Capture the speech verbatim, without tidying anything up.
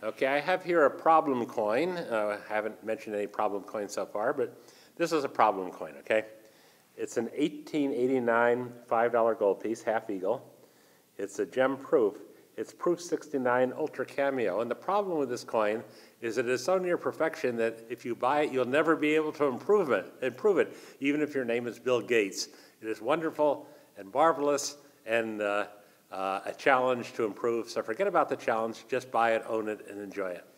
Okay, I have here a problem coin. Uh, I haven't mentioned any problem coins so far, but this is a problem coin, okay? It's an eighteen eighty-nine five dollar gold piece, half eagle. It's a gem proof. It's proof sixty-nine ultra cameo. And the problem with this coin is that it's so near perfection that if you buy it, you'll never be able to improve it, improve it, even if your name is Bill Gates. It is wonderful and marvelous and uh, uh, a challenge to improve. So forget about the challenge. Just buy it, own it, and enjoy it.